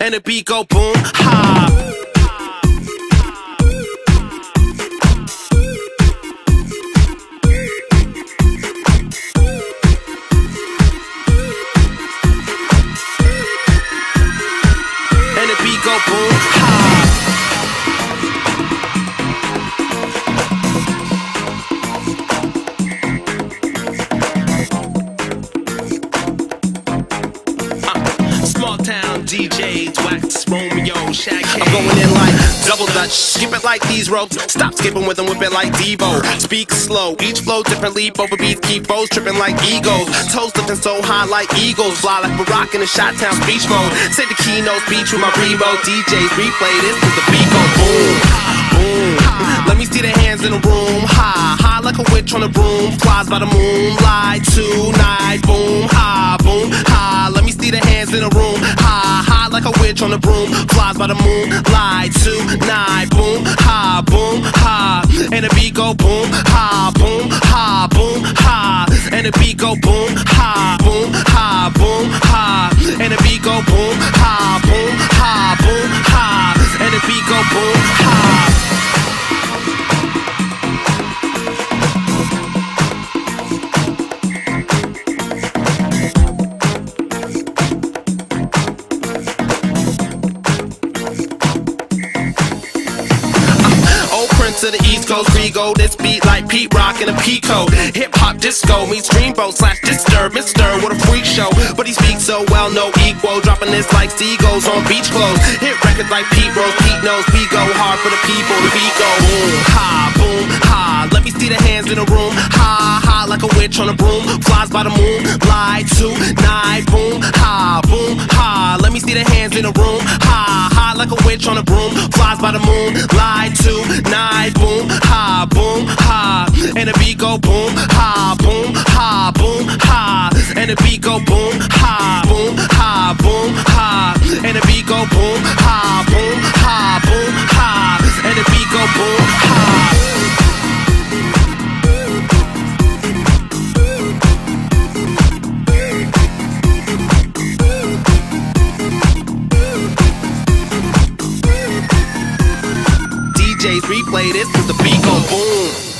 and the beat go boom, ha. And the beat go boom, ha. Small town DJs, wax, Romeo, Shaq. I'm going in like double dutch, skip it like these ropes. Stop skipping with them, whip it like Devo. Speak slow, each flow different, leap over beats, keep foes tripping like egos. Toes lifting so high like eagles, fly like Barack in the Shot-Town speech mode. Say the keynote speech with my Rebo. DJs replay this cause the beat go boom, boom. Let me see the hands in the room, high, high like a witch on a broom. Flies by the moonlight tonight, boom, high, boom, high. Let me see the hands in the room, high, high like a witch on the broom. Flies by the moonlight tonight, boom, high, boom, high. And the beat go boom, high, boom, high, boom, high. And the beat go boom, high, boom, high, boom, high. And the beat go boom, high, boom, high, boom, high. And the beat go boom, high. To the East Coast, Rigo, this beat like Pete Rock and a Pico. Hip hop disco meets Dreamboat / Disturb, Mr. What a freak show. But he speaks so well, no equal. Dropping this like seagulls on beach clothes. Hit records like Pete Rose, Pete knows. We go hard for the people. The beat go boom, ha, boom, ha. Let me see the hands in the room, ha, ha, like a witch on a broom. Flies by the moon, light tonight, boom, ha, boom, ha. Let me see the hands in the room, ha, ha, like a witch on a broom. Flies by the moon, light tonight, boom, ha, boom, ha. And the beat go boom, ha, boom, ha, boom, ha. And the beat go boom, ha, boom, ha, boom, ha. And the beat go boom, ha, boom, ha, boom, ha. And the beat go boom, ha. DJs replay this cause the beat go boom.